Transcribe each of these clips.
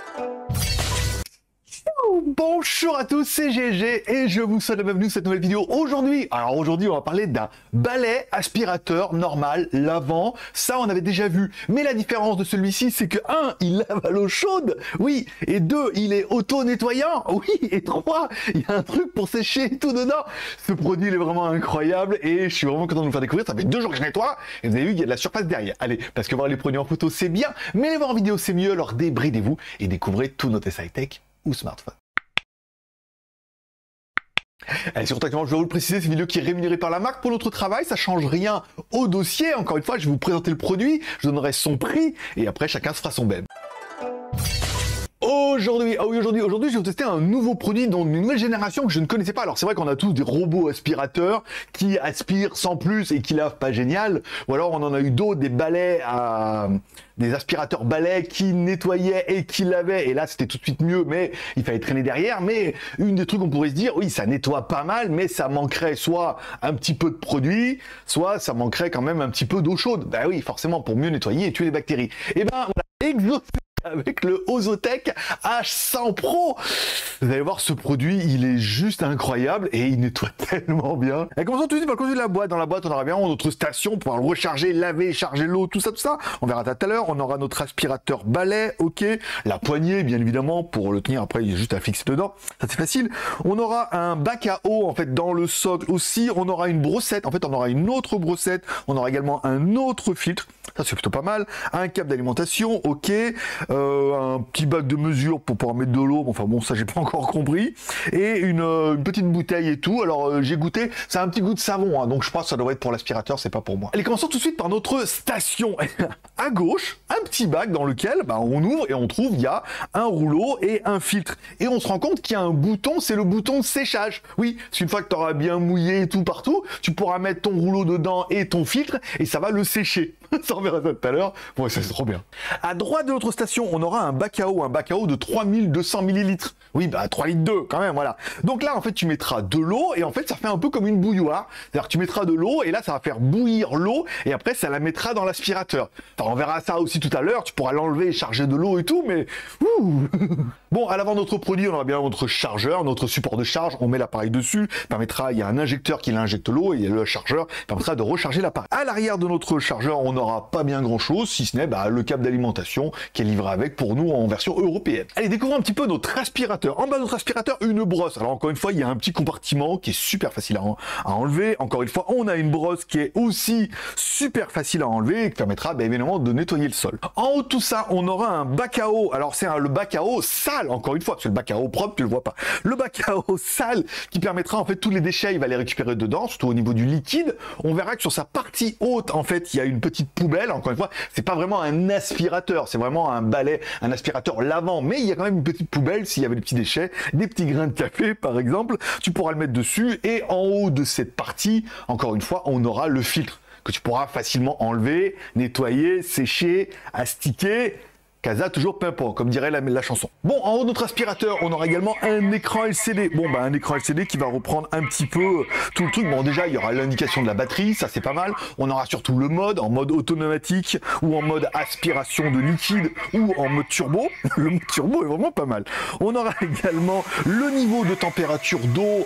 Bonjour à tous, c'est GG et je vous souhaite la bienvenue dans cette nouvelle vidéo. Aujourd'hui, on va parler d'un balai aspirateur normal, lavant. Ça, on avait déjà vu. Mais la différence de celui-ci, c'est que 1, il lave à l'eau chaude. Oui. Et 2, il est auto-nettoyant. Oui. Et 3, il y a un truc pour sécher tout dedans. Ce produit, il est vraiment incroyable et je suis vraiment content de vous faire découvrir. Ça fait 2 jours que je nettoie et vous avez vu qu'il y a de la surface derrière. Allez, parce que voir les produits en photo, c'est bien. Mais les voir en vidéo, c'est mieux. Alors débridez-vous et découvrez tout notre high-tech ou smartphone. Allez, surtout actuellement, je dois vous le préciser, c'est une vidéo qui est rémunérée par la marque pour notre travail, ça change rien au dossier. Encore une fois, je vais vous présenter le produit, je donnerai son prix, et après, chacun se fera son beb. Aujourd'hui, je vais vous tester un nouveau produit d'une nouvelle génération que je ne connaissais pas. Alors c'est vrai qu'on a tous des robots aspirateurs qui aspirent sans plus et qui lavent pas génial. Ou alors on en a eu d'autres, des aspirateurs balais qui nettoyaient et qui lavaient. Et là c'était tout de suite mieux, mais il fallait traîner derrière. Mais une des trucs on pourrait se dire, oui ça nettoie pas mal, mais ça manquerait soit un petit peu de produit, soit ça manquerait quand même un petit peu d'eau chaude. Bah oui, forcément pour mieux nettoyer et tuer les bactéries. Et ben voilà, avec le Ozotech H100 Pro. Vous allez voir, ce produit, il est juste incroyable et il nettoie tellement bien. Et commençons tout de suite par le conduit de la boîte. Dans la boîte, on aura bien notre station pour pouvoir le recharger, laver, charger l'eau, tout ça. On verra tout à l'heure. On aura notre aspirateur balai, ok. La poignée, bien évidemment, pour le tenir. Après, il y a juste à fixer dedans. Ça, c'est facile. On aura un bac à eau, en fait, dans le socle aussi. On aura une brossette. En fait, on aura une autre brossette. On aura également un autre filtre. Ça, c'est plutôt pas mal. Un câble d'alimentation, ok. Un petit bac de mesure pour pouvoir mettre de l'eau, enfin bon, ça j'ai pas encore compris, et une petite bouteille et tout. Alors j'ai goûté, ça a un petit goût de savon, hein, donc je pense que ça devrait être pour l'aspirateur, c'est pas pour moi. Allez, commençons tout de suite par notre station. À gauche, un petit bac dans lequel on ouvre et on trouve il y a un rouleau et un filtre, et on se rend compte qu'il y a un bouton, c'est le bouton séchage. Oui, c'est une fois que tu auras bien mouillé et tout partout, tu pourras mettre ton rouleau dedans et ton filtre et ça va le sécher. Ça, on verra ça tout à l'heure. Bon, ça c'est trop bien. À droite de notre station, on aura un bac à eau de 3200 ml. Oui, 3 litres 2 quand même, voilà. Donc là, en fait, tu mettras de l'eau et en fait, ça fait un peu comme une bouilloire. C'est-à-dire que tu mettras de l'eau et là, ça va faire bouillir l'eau et après, ça la mettra dans l'aspirateur. Enfin, on verra ça aussi tout à l'heure. Tu pourras l'enlever et charger de l'eau et tout, mais... Bon, à l'avant de notre produit, on aura bien notre chargeur, notre support de charge. On met l'appareil dessus. Il y a un injecteur qui injecte l'eau et le chargeur permettra de recharger l'appareil. À l'arrière de notre chargeur, on n'aura pas bien grand-chose, si ce n'est le câble d'alimentation qui est livré avec pour nous en version européenne. Allez, découvrons un petit peu notre aspirateur. En bas de notre aspirateur, une brosse. Alors encore une fois, il y a un petit compartiment qui est super facile à enlever. Encore une fois, on a une brosse qui est aussi super facile à enlever et qui permettra évidemment de nettoyer le sol. En haut de tout ça, on aura un bac à eau. Alors c'est le bac à eau sale, encore une fois, parce que le bac à eau propre, tu le vois pas. Le bac à eau sale qui permettra en fait tous les déchets, il va les récupérer dedans, surtout au niveau du liquide. On verra que sur sa partie haute, en fait, il y a une petite poubelle. Encore une fois, c'est pas vraiment un aspirateur, c'est vraiment un balai, un aspirateur lavant, mais il y a quand même une petite poubelle s'il y avait des petits déchets, des petits grains de café par exemple, tu pourras le mettre dessus et en haut de cette partie, encore une fois, on aura le filtre que tu pourras facilement enlever, nettoyer, sécher, astiquer. Casa toujours pimpant, comme dirait la chanson. Bon, en haut de notre aspirateur, on aura également un écran LCD. Bon, un écran LCD qui va reprendre un petit peu tout le truc. Bon, déjà, il y aura l'indication de la batterie, ça c'est pas mal. On aura surtout le mode, en mode automatique, ou en mode aspiration de liquide, ou en mode turbo. Le mode turbo est vraiment pas mal. On aura également le niveau de température d'eau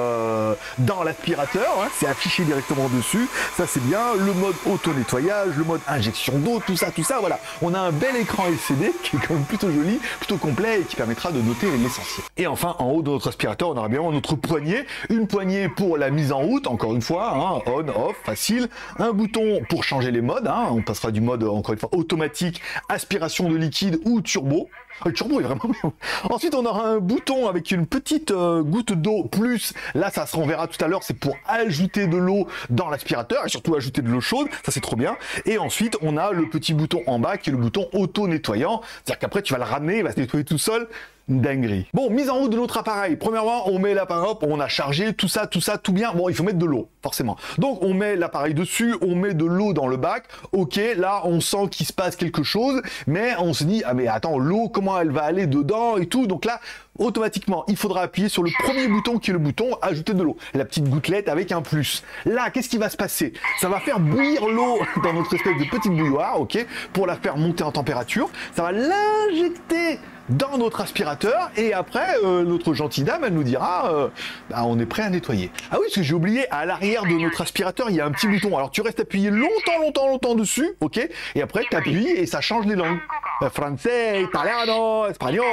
dans l'aspirateur. Hein, c'est affiché directement dessus. Ça c'est bien. Le mode auto-nettoyage, le mode injection d'eau, tout ça, voilà. On a un bel écran LCD qui est quand même plutôt joli, plutôt complet et qui permettra de noter l'essentiel. Et enfin, en haut de notre aspirateur, on aura bien notre poignée, une poignée pour la mise en route, encore une fois, on, off, facile, un bouton pour changer les modes, on passera du mode, encore une fois, automatique, aspiration de liquide ou turbo. Le turbo est vraiment bien. Ensuite, on aura un bouton avec une petite goutte d'eau plus. Là, ça se renverra tout à l'heure. C'est pour ajouter de l'eau dans l'aspirateur et surtout ajouter de l'eau chaude. Ça, c'est trop bien. Et ensuite, on a le petit bouton en bas qui est le bouton auto-nettoyant. C'est-à-dire qu'après, tu vas le ramener, il va se nettoyer tout seul. Une dinguerie. Bon, mise en route de notre appareil. Premièrement, on met l'appareil, on a chargé, tout ça, tout bien. Bon, il faut mettre de l'eau, forcément. Donc, on met l'appareil dessus, on met de l'eau dans le bac. Ok, là, on sent qu'il se passe quelque chose, mais on se dit, ah mais attends, l'eau, comment elle va aller dedans et tout. Donc là, automatiquement, il faudra appuyer sur le premier bouton qui est le bouton ajouter de l'eau. La petite gouttelette avec un plus. Là, qu'est-ce qui va se passer? Ça va faire bouillir l'eau dans notre espèce de petite bouilloire, ok, pour la faire monter en température. Ça va l'injecter dans notre aspirateur et après notre gentille dame elle nous dira bah, on est prêt à nettoyer. Ah oui, parce que j'ai oublié, à l'arrière de notre aspirateur il y a un petit bouton, alors tu restes appuyé longtemps dessus, ok, et après tu appuies et ça change les langues, français, italiano, espagnol,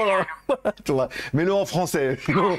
tu vois, mets-le en français, sinon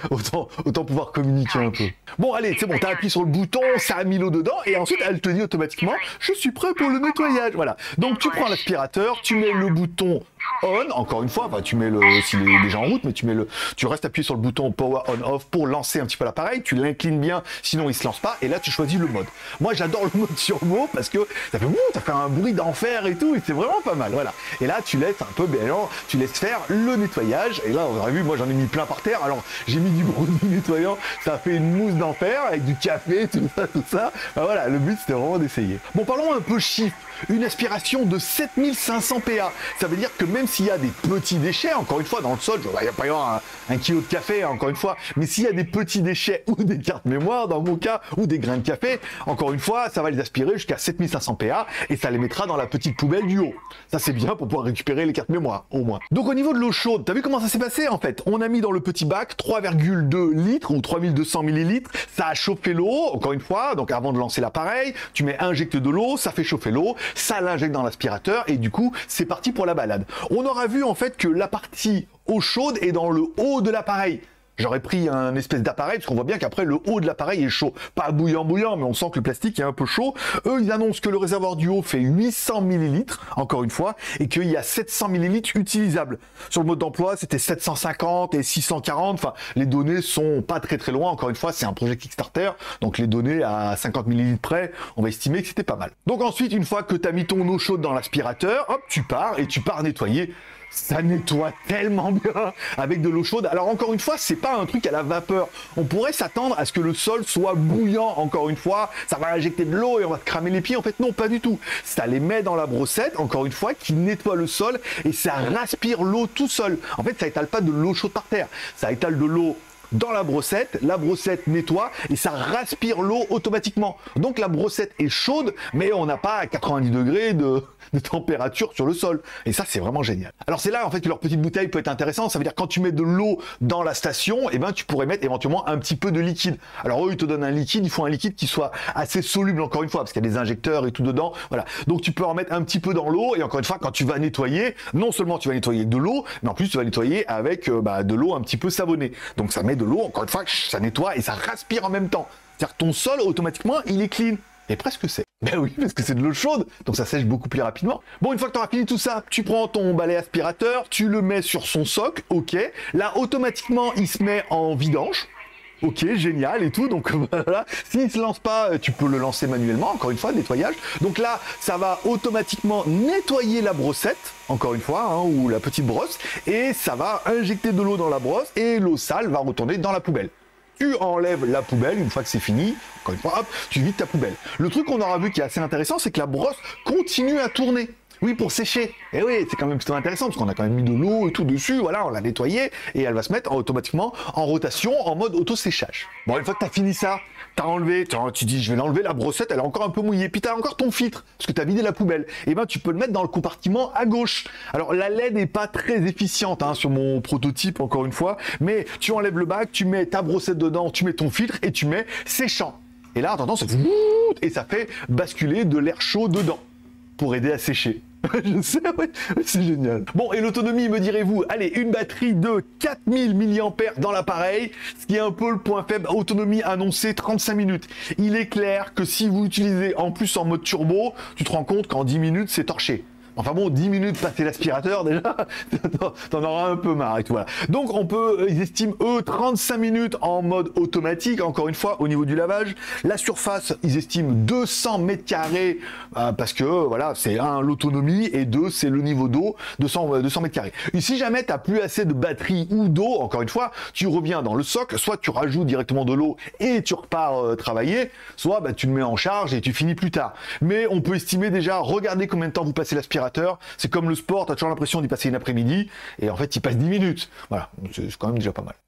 autant pouvoir communiquer un peu. Bon allez, c'est bon, t'as appuyé sur le bouton, ça a mis l'eau dedans et ensuite elle te dit automatiquement je suis prêt pour le nettoyage, voilà. Donc tu prends l'aspirateur, tu mets le bouton on, encore une fois, enfin, tu mets le, s'il est déjà en route, mais tu restes appuyé sur le bouton power on off pour lancer un petit peu l'appareil, tu l'inclines bien, sinon il se lance pas, et là tu choisis le mode. Moi j'adore le mode turbo parce que ça fait un bruit d'enfer et tout, et c'est vraiment pas mal, voilà. Et là tu laisses un peu, tu laisses faire le nettoyage, et là vous aurez vu, moi j'en ai mis plein par terre, alors j'ai mis du produit nettoyant, ça a fait une mousse d'enfer avec du café, tout ça, ben, voilà, le but c'était vraiment d'essayer. Bon, parlons un peu chiffres. Une aspiration de 7500 PA, ça veut dire que même s'il y a des petits déchets, encore une fois dans le sol, il n'y a pas y avoir un kilo de café, encore une fois, mais s'il y a des petits déchets ou des cartes mémoire dans mon cas, ou des grains de café, encore une fois, ça va les aspirer jusqu'à 7500 PA et ça les mettra dans la petite poubelle du haut. Ça c'est bien pour pouvoir récupérer les cartes mémoire, au moins. Donc au niveau de l'eau chaude, t'as vu comment ça s'est passé en fait? On a mis dans le petit bac 3,2 litres ou 3200 millilitres, ça a chauffé l'eau, encore une fois, donc avant de lancer l'appareil, tu mets injecte de l'eau, ça fait chauffer l'eau, ça l'injecte dans l'aspirateur et du coup c'est parti pour la balade. On aura vu en fait que la partie eau chaude est dans le haut de l'appareil. J'aurais pris un espèce d'appareil, parce qu'on voit bien qu'après, le haut de l'appareil est chaud. Pas bouillant, mais on sent que le plastique est un peu chaud. Eux, ils annoncent que le réservoir du haut fait 800 millilitres, encore une fois, et qu'il y a 700 millilitres utilisables. Sur le mode d'emploi, c'était 750 et 640. Enfin, les données sont pas très loin. Encore une fois, c'est un projet Kickstarter. Donc, les données à 50 millilitres près, on va estimer que c'était pas mal. Donc ensuite, une fois que tu as mis ton eau chaude dans l'aspirateur, hop, tu pars nettoyer. Ça nettoie tellement bien avec de l'eau chaude. Alors encore une fois, c'est pas un truc à la vapeur. On pourrait s'attendre à ce que le sol soit bouillant. Encore une fois, ça va injecter de l'eau et on va te cramer les pieds. En fait, non, pas du tout. Ça les met dans la brossette, encore une fois, qui nettoie le sol et ça respire l'eau tout seul. En fait, ça étale pas de l'eau chaude par terre. Ça étale de l'eau dans la brossette nettoie et ça respire l'eau automatiquement. Donc la brossette est chaude, mais on n'a pas 90 degrés de température sur le sol. Et ça, c'est vraiment génial. Alors c'est là, en fait, que leur petite bouteille peut être intéressante. Ça veut dire quand tu mets de l'eau dans la station, eh ben, tu pourrais mettre éventuellement un petit peu de liquide. Alors eux, ils te donnent un liquide, il faut un liquide qui soit assez soluble, encore une fois, parce qu'il y a des injecteurs et tout dedans. Voilà. Donc tu peux en mettre un petit peu dans l'eau et encore une fois, quand tu vas nettoyer, non seulement tu vas nettoyer avec de l'eau, mais en plus tu vas nettoyer avec de l'eau un petit peu savonnée. Donc ça met de l'eau, encore une fois, ça nettoie et ça respire en même temps. C'est-à-dire que ton sol, automatiquement, il est clean. Et presque c'est. Ben oui, parce que c'est de l'eau chaude, donc ça sèche beaucoup plus rapidement. Bon, une fois que tu auras fini tout ça, tu prends ton balai aspirateur, tu le mets sur son socle, ok. Là, automatiquement, il se met en vidange. Ok, génial et tout, donc voilà. S'il se lance pas, tu peux le lancer manuellement, encore une fois, nettoyage. Donc là, ça va automatiquement nettoyer la brossette, encore une fois, hein, ou la petite brosse, et ça va injecter de l'eau dans la brosse, et l'eau sale va retourner dans la poubelle. Tu enlèves la poubelle, une fois que c'est fini, encore une fois, hop, tu vides ta poubelle. Le truc qu'on aura vu qui est assez intéressant, c'est que la brosse continue à tourner. Oui, pour sécher. Et oui, c'est quand même plutôt intéressant, parce qu'on a quand même mis de l'eau et tout dessus, voilà, on l'a nettoyé, et elle va se mettre automatiquement en rotation, en mode auto-séchage. Bon, une fois que tu as fini ça, tu as enlevé, tu dis, je vais l'enlever, la brossette, elle est encore un peu mouillée, puis tu as encore ton filtre, parce que tu as vidé la poubelle. Et ben, tu peux le mettre dans le compartiment à gauche. Alors, la LED n'est pas très efficiente, hein, sur mon prototype, encore une fois, mais tu enlèves le bac, tu mets ta brossette dedans, tu mets ton filtre, et tu mets séchant. Et là, t'entends, ça fait... Et ça fait basculer de l'air chaud dedans, pour aider à sécher. Je sais, ouais, c'est génial. Bon, et l'autonomie, me direz-vous, allez, une batterie de 4000 mAh dans l'appareil, ce qui est un peu le point faible, autonomie annoncée 35 minutes. Il est clair que si vous utilisez en plus en mode turbo, tu te rends compte qu'en 10 minutes, c'est torché. Enfin bon, 10 minutes passer l'aspirateur, déjà, t'en auras un peu marre et tout, voilà. Donc on peut, ils estiment eux 35 minutes en mode automatique, encore une fois, au niveau du lavage. La surface, ils estiment 200 mètres carrés, parce que, voilà, c'est un, l'autonomie, et deux, c'est le niveau d'eau, 200 mètres carrés. Et si jamais t'as plus assez de batterie ou d'eau, encore une fois, tu reviens dans le socle, soit tu rajoutes directement de l'eau et tu repars travailler, soit bah, tu le mets en charge et tu finis plus tard. Mais on peut estimer déjà, regardez combien de temps vous passez l'aspirateur. C'est comme le sport, tu as toujours l'impression d'y passer une après-midi, et en fait, il passe 10 minutes. Voilà, c'est quand même déjà pas mal.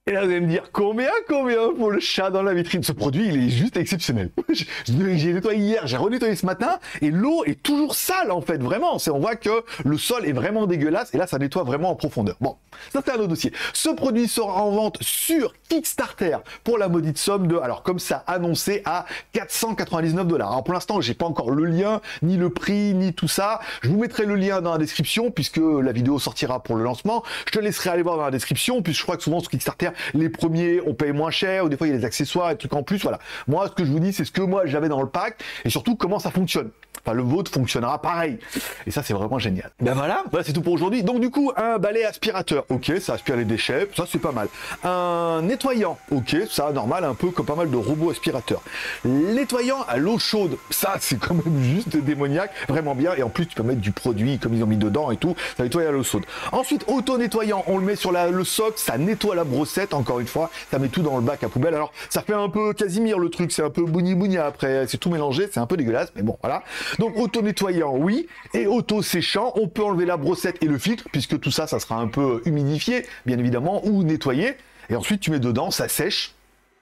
Et là, vous allez me dire, combien pour le chat dans la vitrine? Ce produit, il est juste exceptionnel. J'ai nettoyé hier, j'ai renettoyé ce matin, et l'eau est toujours sale, en fait, vraiment. On voit que le sol est vraiment dégueulasse, et là, ça nettoie vraiment en profondeur. Bon, ça, c'est un autre dossier. Ce produit sera en vente sur Kickstarter pour la maudite somme de, alors, comme ça, annoncé à 499 $. Alors, pour l'instant, j'ai pas encore le lien, ni le prix, ni tout ça. Je vous mettrai le lien dans la description, puisque la vidéo sortira pour le lancement. Je te laisserai aller voir dans la description, puisque je crois que souvent, sur Kickstarter, les premiers, on paye moins cher, ou des fois, il y a des accessoires, des trucs en plus, voilà. Moi, ce que je vous dis, c'est ce que moi, j'avais dans le pack, et surtout, comment ça fonctionne. Enfin, le vôtre fonctionnera pareil. Et ça, c'est vraiment génial. Ben voilà, c'est tout pour aujourd'hui. Donc, du coup, un balai aspirateur. Ok, ça aspire les déchets. Ça, c'est pas mal. Un nettoyant. Ok, ça, normal, un peu comme pas mal de robots aspirateurs. Nettoyant à l'eau chaude. Ça, c'est quand même juste démoniaque. Vraiment bien. Et en plus, tu peux mettre du produit comme ils ont mis dedans et tout. Ça nettoie à l'eau chaude. Ensuite, auto-nettoyant. On le met sur le socle. Ça nettoie la brossette, encore une fois. Ça met tout dans le bac à poubelle. Alors, ça fait un peu Casimir, le truc. C'est un peu bougni-bougna après. C'est tout mélangé. C'est un peu dégueulasse. Mais bon, voilà. Donc auto-nettoyant, oui, et auto-séchant, on peut enlever la brossette et le filtre, puisque tout ça, ça sera un peu humidifié, bien évidemment, ou nettoyé, et ensuite tu mets dedans, ça sèche.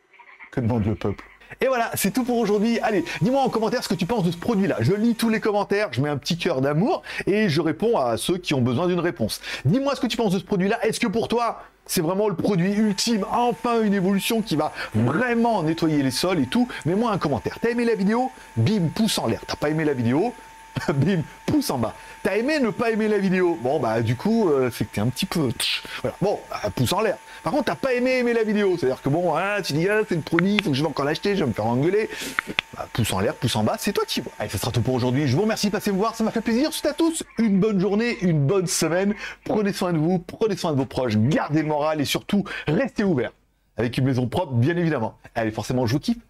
Que demande le peuple? Et voilà, c'est tout pour aujourd'hui. Allez, dis-moi en commentaire ce que tu penses de ce produit-là. Je lis tous les commentaires, je mets un petit cœur d'amour, et je réponds à ceux qui ont besoin d'une réponse. Dis-moi ce que tu penses de ce produit-là. Est-ce que pour toi, c'est vraiment le produit ultime, enfin une évolution qui va vraiment nettoyer les sols et tout? Mets-moi un commentaire. T'as aimé la vidéo? Bim, pouce en l'air. T'as pas aimé la vidéo? Bim, pouce en bas. T'as aimé ne pas aimer la vidéo? Bon, bah du coup, c'est que t'es un petit peu... Voilà. Bon, pouce en l'air. Par contre, t'as pas aimer la vidéo. C'est-à-dire que bon, hein, tu dis, c'est le produit, faut que je vais encore l'acheter, je vais me faire engueuler. Bah, pouce en l'air, pouce en bas, c'est toi qui vois. Allez, ça sera tout pour aujourd'hui. Je vous remercie de passer me voir, ça m'a fait plaisir. C'est à tous. Une bonne journée, une bonne semaine. Prenez soin de vous, prenez soin de vos proches, gardez le moral et surtout, restez ouverts. Avec une maison propre, bien évidemment. Allez, forcément, je vous kiffe.